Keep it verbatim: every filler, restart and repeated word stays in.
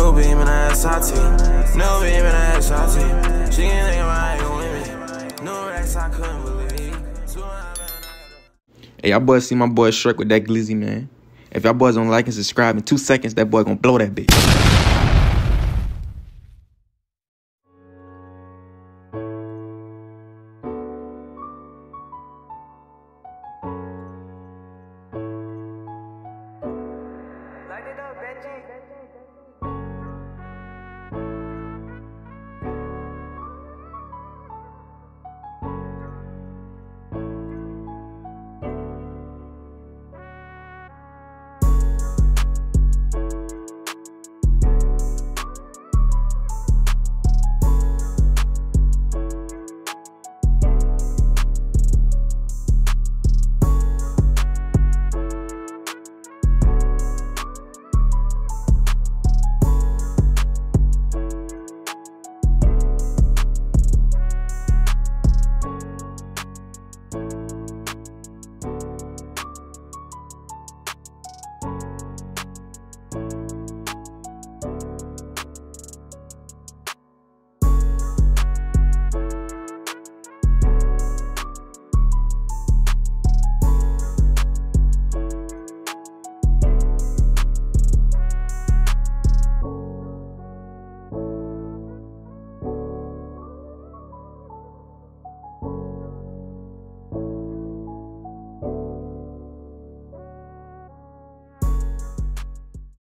New beam in the S R T. New beam in the S R T. She ain't think about it with me. New racks, I couldn't believe. Hey, y'all boys see my boy Shrek with that glizzy, man. If y'all boys don't like and subscribe in two seconds, that boy gonna blow that bitch.